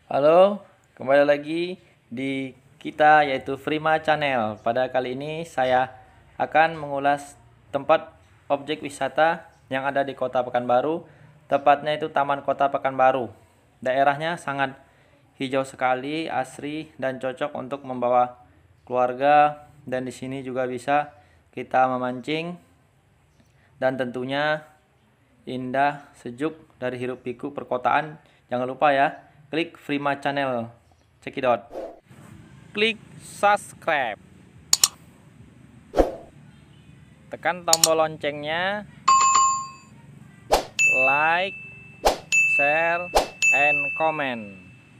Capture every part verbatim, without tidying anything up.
Halo, kembali lagi di kita yaitu FRIMA CHANNEL. Pada kali ini saya akan mengulas tempat objek wisata yang ada di kota Pekanbaru. Tepatnya itu Taman Kota Pekanbaru. Daerahnya sangat hijau sekali, asri dan cocok untuk membawa keluarga, dan di sini juga bisa kita memancing dan tentunya indah, sejuk dari hiruk pikuk perkotaan. Jangan lupa ya, klik FRIMA CHANNEL, check it out. Klik subscribe, tekan tombol loncengnya, like, share, and comment.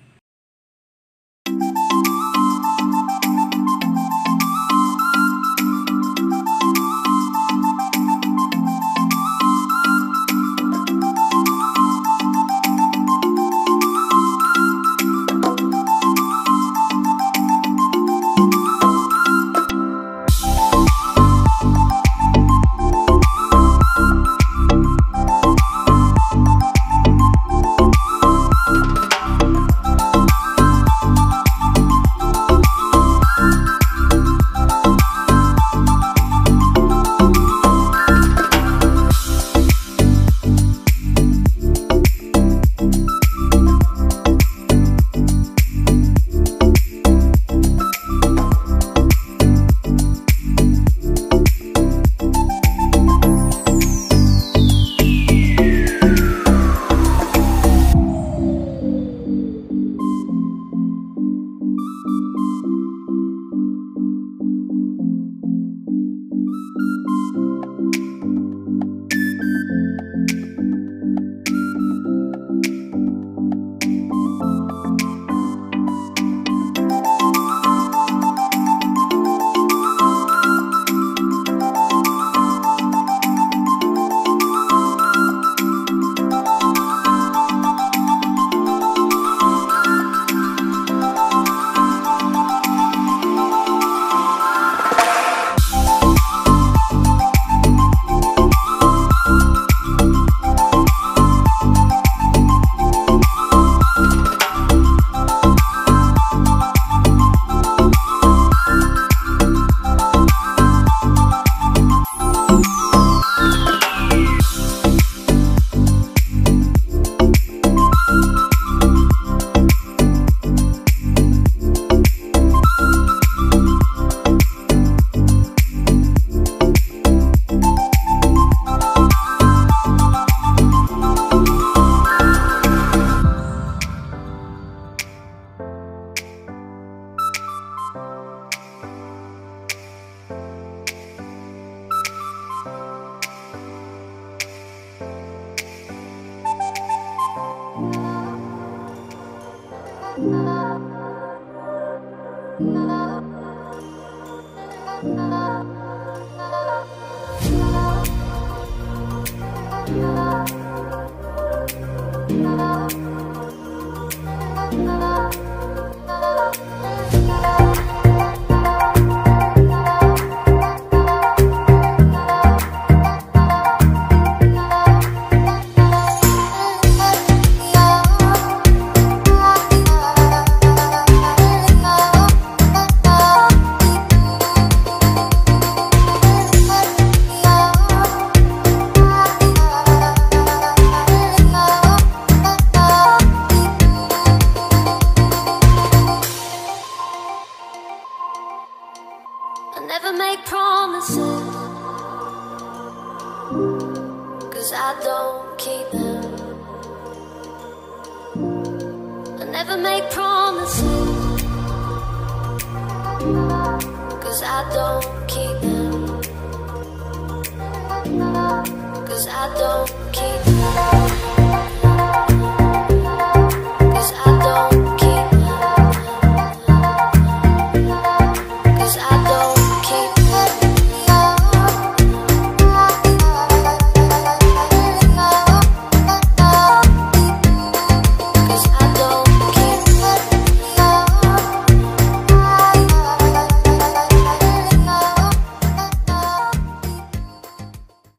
Never make promises, 'cause I don't keep them. I never make promises, 'cause I don't keep them. 'Cause I don't